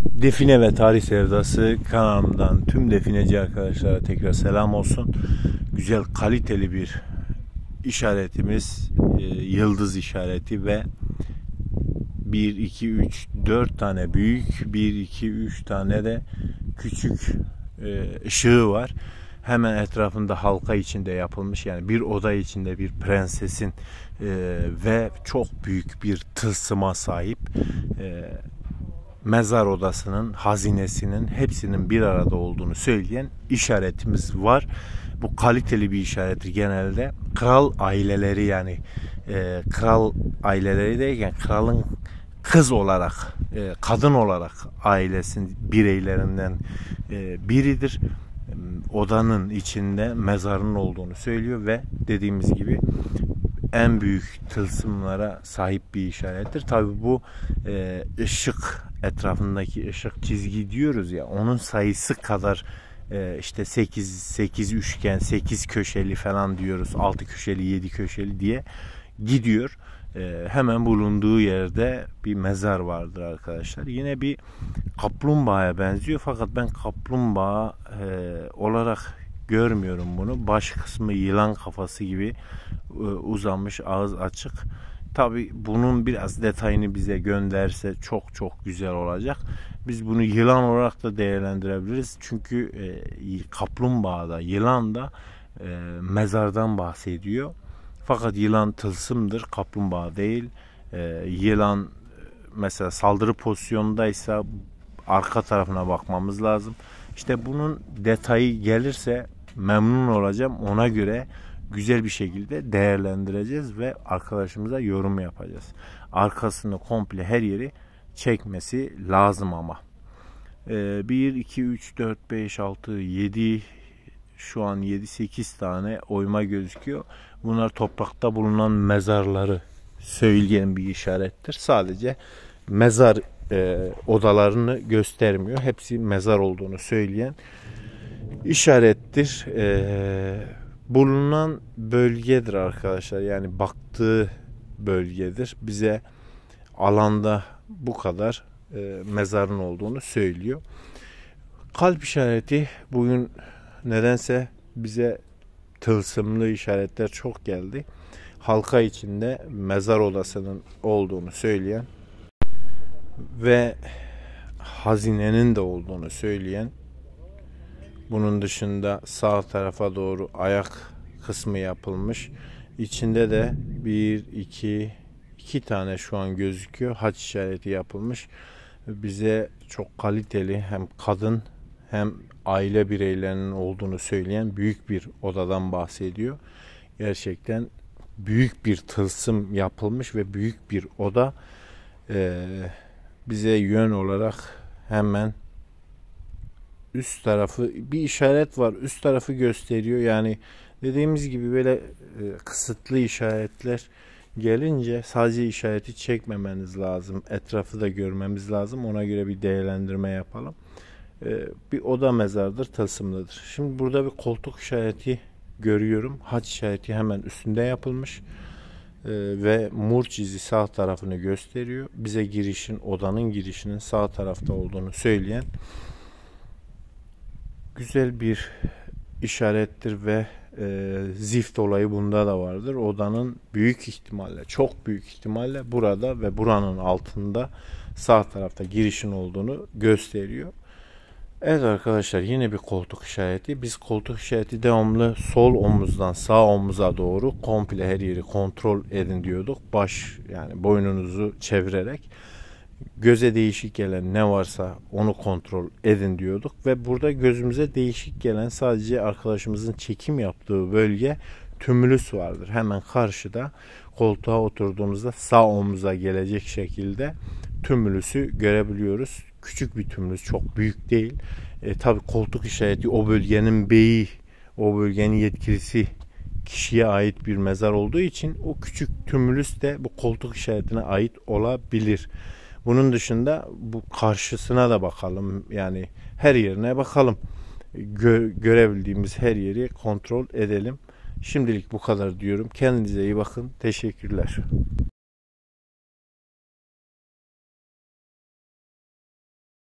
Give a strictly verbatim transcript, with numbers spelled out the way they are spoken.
Define ve Tarih Sevdası kanalımdan tüm defineci arkadaşlara tekrar selam olsun. Güzel, kaliteli bir işaretimiz, e, yıldız işareti ve bir, iki, üç, dört tane büyük, bir, iki, üç tane de küçük e, ışığı var. Hemen etrafında halka içinde yapılmış, yani bir oda içinde bir prensesin e, ve çok büyük bir tılsıma sahip e, mezar odasının, hazinesinin hepsinin bir arada olduğunu söyleyen işaretimiz var. Bu kaliteli bir işarettir genelde. Kral aileleri, yani e, kral aileleri derken kralın kız olarak, e, kadın olarak ailesinin bireylerinden e, biridir. Odanın içinde mezarının olduğunu söylüyor ve dediğimiz gibi en büyük tılsımlara sahip bir işarettir. Tabi bu e, ışık, etrafındaki ışık çizgi diyoruz ya, onun sayısı kadar e, işte sekiz sekiz üçgen, sekiz köşeli falan diyoruz, altı köşeli, yedi köşeli diye gidiyor. E, hemen bulunduğu yerde bir mezar vardır arkadaşlar. Yine bir kaplumbağaya benziyor fakat ben kaplumbağa e, olarak görmüyorum bunu. Baş kısmı yılan kafası gibi e, uzanmış, ağız açık. Tabi bunun biraz detayını bize gönderse çok çok güzel olacak. Biz bunu yılan olarak da değerlendirebiliriz. Çünkü e, kaplumbağada, yılan da e, mezardan bahsediyor. Fakat yılan tılsımdır, kaplumbağa değil. E, yılan mesela saldırı pozisyonundaysa arka tarafına bakmamız lazım. İşte bunun detayı gelirse memnun olacağım. Ona göre güzel bir şekilde değerlendireceğiz ve arkadaşımıza yorum yapacağız. Arkasını komple her yeri çekmesi lazım ama. Ee, bir, iki, üç, dört, beş, altı, yedi, şu an yedi sekiz tane oyma gözüküyor. Bunlar toprakta bulunan mezarları söyleyen bir işarettir. Sadece mezar e, odalarını göstermiyor. Hepsi mezar olduğunu söyleyen işarettir. E, bulunan bölgedir arkadaşlar. Yani baktığı bölgedir. Bize alanda bu kadar e, mezarın olduğunu söylüyor. Kalp işareti bugün nedense bize tılsımlı işaretler çok geldi. Halka içinde mezar odasının olduğunu söyleyen ve hazinenin de olduğunu söyleyen, bunun dışında sağ tarafa doğru ayak kısmı yapılmış. İçinde de bir, iki, iki tane şu an gözüküyor. Haç işareti yapılmış. Bize çok kaliteli, hem kadın hem aile bireylerinin olduğunu söyleyen büyük bir odadan bahsediyor. Gerçekten büyük bir tılsım yapılmış ve büyük bir oda. Ee, bize yön olarak hemen üst tarafı bir işaret var. Üst tarafı gösteriyor. Yani dediğimiz gibi böyle e, kısıtlı işaretler gelince sadece işareti çekmemeniz lazım. Etrafı da görmemiz lazım. Ona göre bir değerlendirme yapalım. Ee, bir oda mezardır, tılsımlıdır. Şimdi burada bir koltuk işareti görüyorum. Haç işareti hemen üstünde yapılmış. Ee, ve murç izi sağ tarafını gösteriyor. Bize girişin, odanın girişinin sağ tarafta olduğunu söyleyen güzel bir işarettir ve e, zift olayı bunda da vardır. Odanın büyük ihtimalle, çok büyük ihtimalle burada ve buranın altında sağ tarafta girişin olduğunu gösteriyor. Evet arkadaşlar, yine bir koltuk işareti. Biz koltuk işareti devamlı sol omuzdan sağ omuza doğru komple her yeri kontrol edin diyorduk. Baş, yani boynunuzu çevirerek göze değişik gelen ne varsa onu kontrol edin diyorduk. Ve burada gözümüze değişik gelen sadece arkadaşımızın çekim yaptığı bölge tümülüs vardır. Hemen karşıda koltuğa oturduğumuzda sağ omuza gelecek şekilde tümülüsü görebiliyoruz. Küçük bir tümülüs, çok büyük değil. E, tabii koltuk işareti o bölgenin beyi, o bölgenin yetkilisi kişiye ait bir mezar olduğu için o küçük tümülüs de bu koltuk işaretine ait olabilir. Bunun dışında bu karşısına da bakalım. Yani her yerine bakalım. Gö görebildiğimiz her yeri kontrol edelim. Şimdilik bu kadar diyorum. Kendinize iyi bakın. Teşekkürler.